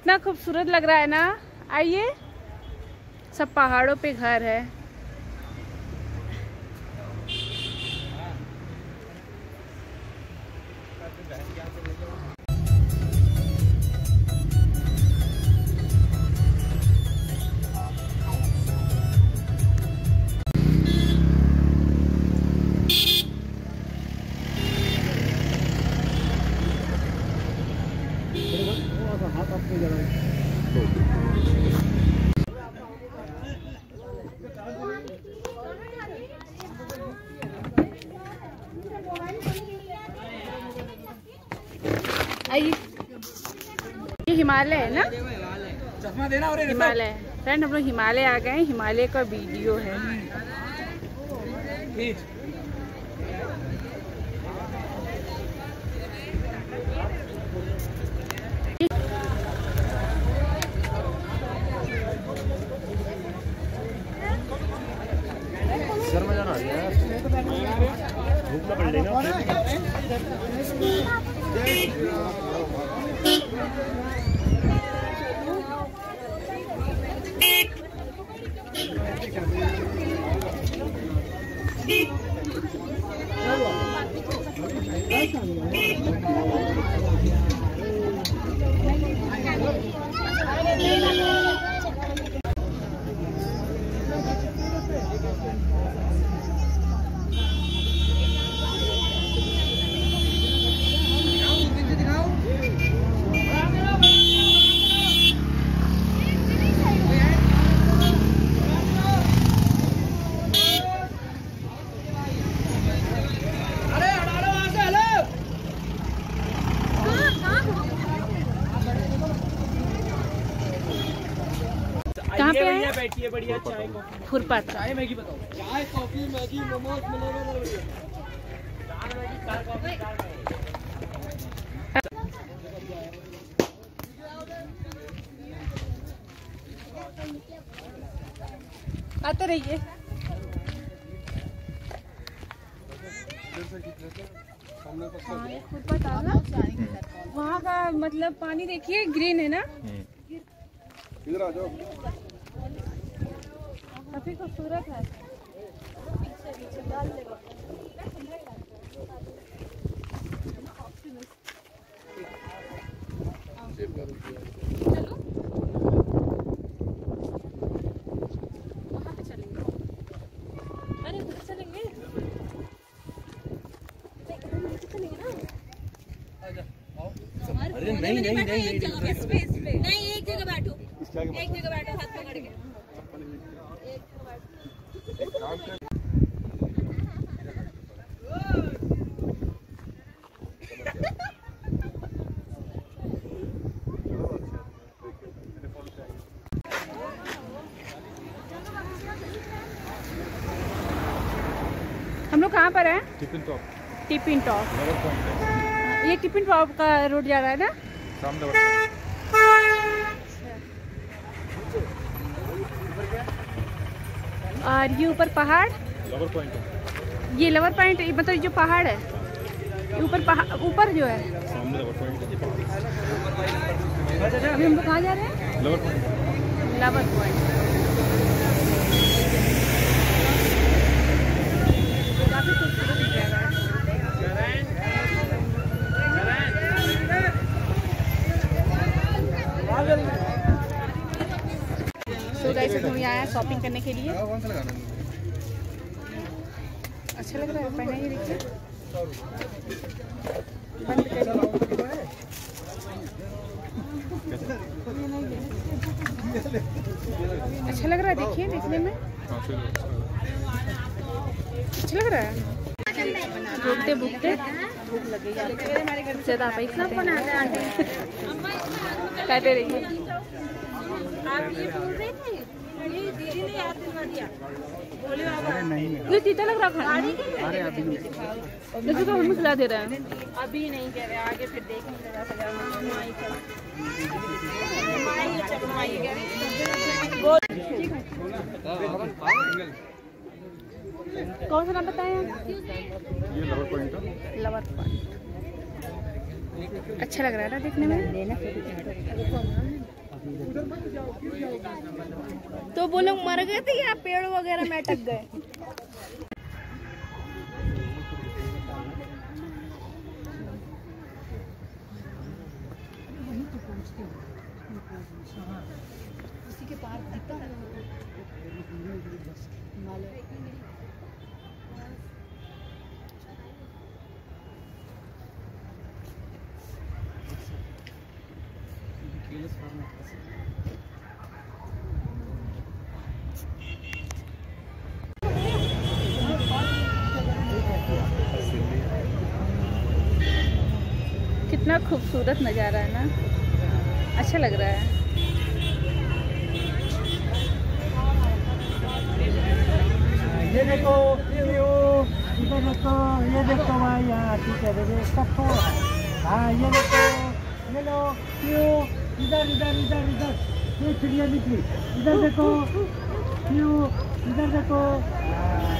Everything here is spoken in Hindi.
कितना खूबसूरत लग रहा है ना। आइए, सब पहाड़ों पे घर है। ये हिमालय है ना, चश्मा देना। और हिमालय फ्रेंड, हम लोग हिमालय आ गए। हिमालय का वीडियो है। शर्मा जाना है, भूख लग रही है। कहाँ पे है? बैठिए, बढ़िया चाय फुरपात। चाय मैगी बताओ। चाय कॉफी मैगी मोमोज मिलेगा। आते रहिए। फुरपात आओ ना, वहाँ का मतलब पानी देखिए, ग्रीन है ना, इधर आ जाओ। काफी खूबसूरत है। चलो वहाँ पे चलेंगे। अरे उधर चलेंगे, चलेंगे ना। अरे नहीं नहीं नहीं एक जगह बैठो, एक जगह बैठो, हाथ पकड़ के। हम लोग कहाँ पर हैं? Tiffin Top. Tiffin Top. Lover Point है। ये टिफिन टॉप का रोड जा रहा है ना। सामने और ये ऊपर पहाड़, लवर पॉइंट है। ये लवर पॉइंट, मतलब जो पहाड़ है, ये ऊपर जो है सामने लवर पॉइंट है। अभी हम लोग कहाँ जा रहे हैं? Lover Point. Lover Point. काफी खूबसूरत जगह है। तो गाइस हम यहाँ आए शॉपिंग करने के लिए। अच्छा लग रहा है, पहना ये देखिए। बंद करिए। अच्छा लग रहा है, देखिए देखने में अच्छा लग रहा है। भूखते भूखते भूख लगेगी ज्यादा पैसा कहते रहिए। आप ये बोल रहे थे, दीदी ने याद दिलवा दिया। बोले बाबा ये तीता लग रहा खाने। अरे अभी देखो तो हमें खिला दे रहा है। अभी नहीं कह रहे, आगे फिर देखेंगे। कौन सा नाम बताया? ये लवर पॉइंट है। लवर पॉइंट अच्छा लग रहा है ना देखने में। तो वो लोग मर गए थे या पेड़ वगैरह में अटक गए? उसी के पार दिखता है कितना खूबसूरत नज़ारा है ना, अच्छा लग रहा है। ये देखो, इधर देखो, ये देखो भाई, यहाँ ठीक है, देखो सबको। हाँ ये देखो, ये लो, इधर इधर इधर इधर, ये चिड़िया निकली, इधर देखो, इधर देखो।